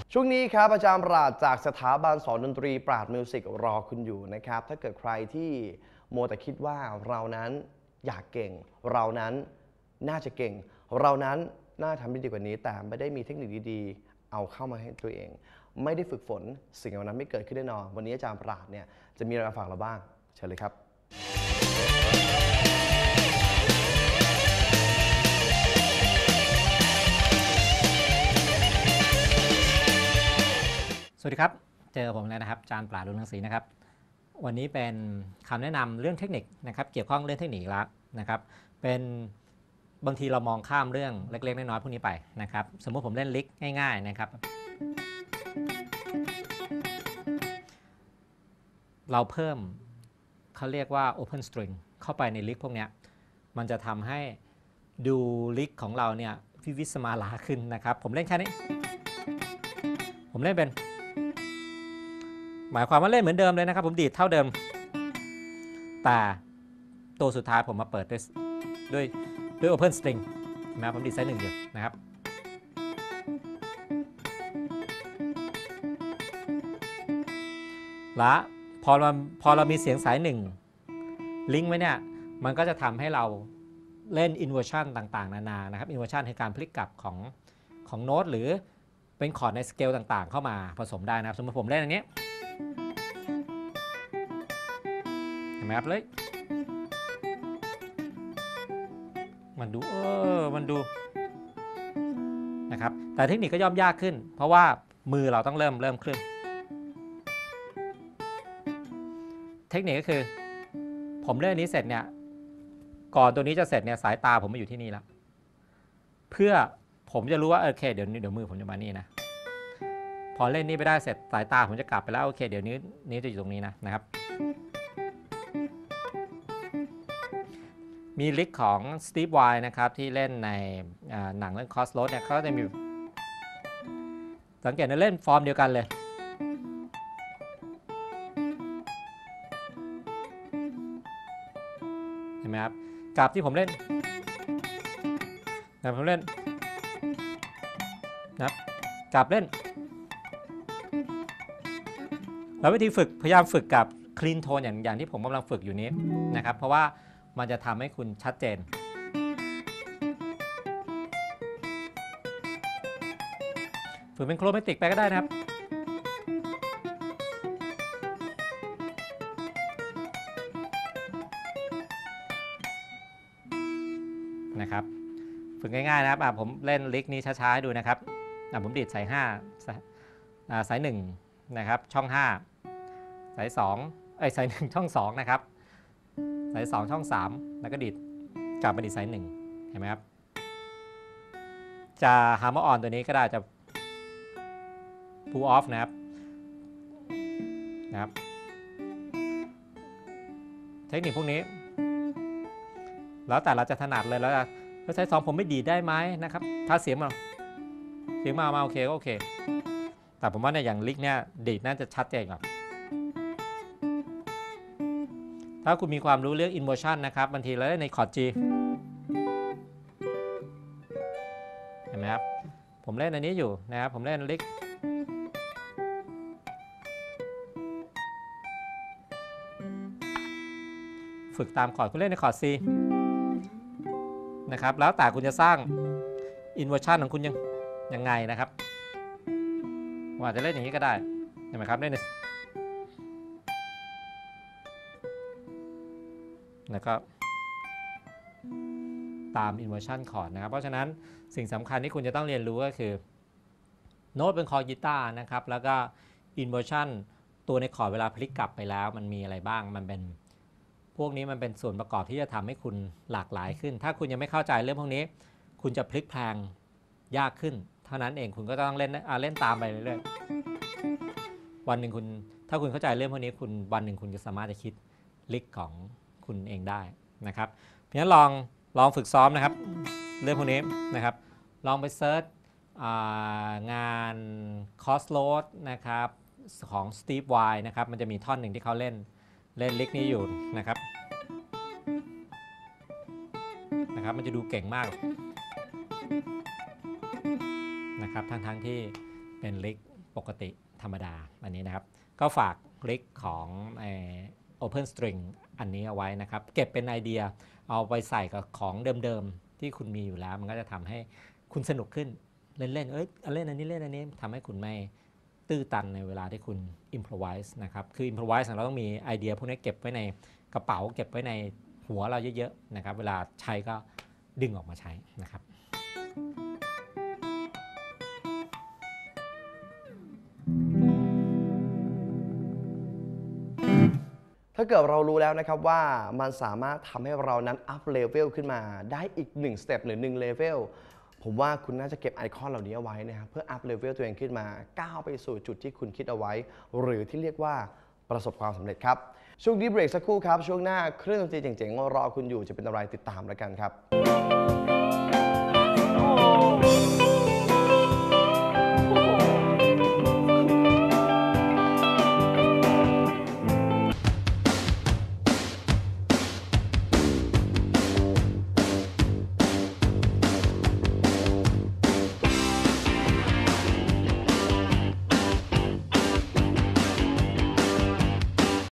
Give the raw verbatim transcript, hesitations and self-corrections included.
ช่วงนี้ครับอาจารย์ปราดจากสถาบันสอนดนตรีปราดมิวสิกรอคุณอยู่นะครับถ้าเกิดใครที่โมวแต่คิดว่าเรานั้นอยากเก่งเรานั้นน่าจะเก่งเรานั้นน่าทำได้ดีกว่านี้แต่ไม่ได้มีเทคนิคดีๆเอาเข้ามาให้ตัวเองไม่ได้ฝึกฝนสิ่งเหล่านั้นไม่เกิดขึ้นแน่นอนวันนี้อาจารย์ปราดเนี่ยจะมีอะไรมาฝากเราบ้างเชิญเลยครับสวัสดีครับเจอผมแล้วนะครับอาจารย์ปราด รุณรังสีนะครับวันนี้เป็นคำแนะนำเรื่องเทคนิคนะครับเกี่ยวข้องเรื่องเทคนิคแล้วนะครับเป็นบางทีเรามองข้ามเรื่องเล็กๆน้อยๆพวกนี้ไปนะครับสมมุติผมเล่นลิกง่ายๆนะครับเราเพิ่มเขาเรียกว่า open string เข้าไปในลิกพวกนี้มันจะทำให้ดูลิกของเราเนี่ยวิวิสมาลาขึ้นนะครับผมเล่นแค่นี้ผมเล่นเป็นหมายความว่าเล่นเหมือนเดิมเลยนะครับผมดีดเท่าเดิมแต่ตัวสุดท้ายผมมาเปิดด้วยด้วยด้วย open string นะผมดีดไซส์หนึ่งเดียวนะครับและพอเราพอเรามีเสียงสายหนึ่งลิงก์ไว้เนี่ยมันก็จะทำให้เราเล่น inversion ต่างๆนานานะครับ inversion คือการพลิกกลับของของโน้ตหรือเป็นคอร์ดในสเกลต่างๆเข้ามาผสมได้นะครับสมมติผมเล่นอันนี้เห็นไหมครับเลยมันดูเออมันดูนะครับแต่เทคนิคก็ย่อมยากขึ้นเพราะว่ามือเราต้องเริ่มเริ่มเคลื่อนเทคนิคก็คือผมเล่นนี้เสร็จเนี่ยก่อนตัวนี้จะเสร็จเนี่ยสายตาผมมาอยู่ที่นี่แล้วเพื่อผมจะรู้ว่าโอเคเดี๋ยวเดี๋ยวมือผมจะมานี่นะพอเล่นนี้ไปได้เสร็จสายตาผมจะกลับไปแล้วโอเคเดี๋ยวนี้นี้จะอยู่ตรงนี้นะนะครับมีลิกของสตีฟไวน์นะครับที่เล่นในหนังเรื่อง Crossroads เนี่ยเขาจะมีสังเกตนะเล่นฟอร์มเดียวกันเลยเห็นไหมครับกับที่ผมเล่นนะผมเล่นนะครับกับเล่นแล้ววิธีฝึกพยายามฝึกกับคลีนโทนอย่างอย่างที่ผมกำลังฝึกอยู่นี้นะครับเพราะว่ามันจะทำให้คุณชัดเจนฝึกเป็นโครแมติกไปก็ได้นะครับนะครับฝึกง่ายๆนะครับผมเล่นลิกนี้ช้าๆให้ดูนะครับผมดีดสายห้าสายหนึ่งนะครับช่องห้าสายสองไอ้สายหนึ่งช่องสองนะครับสายสองช่องสามแล้วก็ดีดกลับมาดีดสายหนึ่งเห็นไหมครับจะฮาร์มออนตัวนี้ก็ได้จะ pull off นะครับนะครับเทคนิคพวกนี้แล้วแต่เราจะถนัดเลยแล้วแล้วใช้สองผมไม่ดีดได้ไหมนะครับถ้าเสียงมาเสียงมามาโอเคก็โอเคแต่ผมว่าในอย่างลิกเนี่ยดีดน่าจะชัดเจนกว่าถ้าคุณมีความรู้เรื่อง inversion นะครับบางทีเราเล่นในคอร์ด G เห็นไหมครับผมเล่นอันนี้อยู่นะครับผมเล่นลิกฝึกตามคอร์ดคุณเล่นในคอร์ด C นะครับแล้วแต่คุณจะสร้าง inversion ของคุณยังยังไงนะครับว่าจะเล่นอย่างนี้ก็ได้เห็นไหมครับเล่นในแล้วก็ตาม inversion chord นะครับเพราะฉะนั้นสิ่งสำคัญที่คุณจะต้องเรียนรู้ก็คือโน้ตเป็นคอร์ดกีตาร์นะครับแล้วก็ inversion ตัวในคอร์ดเวลาพลิกกลับไปแล้วมันมีอะไรบ้างมันเป็นพวกนี้มันเป็นส่วนประกอบที่จะทำให้คุณหลากหลายขึ้นถ้าคุณยังไม่เข้าใจเรื่องพวกนี้คุณจะพลิกแพลงยากขึ้นเท่านั้นเองคุณก็ต้องเล่นเล่นตามไปเรื่อยๆวันหนึ่งคุณถ้าคุณเข้าใจเรื่องพวกนี้คุณวันหนึ่งคุณจะสามารถจะคิดลิกของคุณเองได้นะครับเพราะฉะนั้นลองลองฝึกซ้อมนะครับเรื่องพวกนี้นะครับลองไปเซิร์ชงาน Crossroads นะครับของ Steve Vai นะครับมันจะมีท่อนหนึ่งที่เขาเล่นเล่นลิกนี้อยู่นะครับนะครับมันจะดูเก่งมากนะครับทั้งๆที่เป็นลิกปกติธรรมดาอันนี้นะครับก็ฝากลิงก์ของ Open String อันนี้เอาไว้นะครับเก็บเป็นไอเดียเอาไปใส่กับของเดิมๆที่คุณมีอยู่แล้วมันก็จะทำให้คุณสนุกขึ้นเล่นๆเอ้ยเล่นอันนี้เล่นอันนี้ทำให้คุณไม่ตื้อตันในเวลาที่คุณ improvise นะครับคือ improvise เราต้องมีไอเดียพวกนี้เก็บไว้ในกระเป๋าเก็บไว้ในหัวเราเยอะๆนะครับเวลาใช้ก็ดึงออกมาใช้นะครับถ้าเกิดเรารู้แล้วนะครับว่ามันสามารถทำให้เรานั้นอัพเลเวลขึ้นมาได้อีกหนึ่งสเต็ปหรือหนึ่งเลเวลผมว่าคุณน่าจะเก็บไอคอนเหล่านี้เอาไว้นะครับเพื่ออัพเลเวลตัวเองขึ้นมาก้าวไปสู่จุดที่คุณคิดเอาไว้หรือที่เรียกว่าประสบความสำเร็จครับช่วงนี้เบรกสักครู่ครับช่วงหน้าเครื่องดนตรีเจ๋งๆรอคุณอยู่จะเป็นอะไรติดตามแล้วกันครับ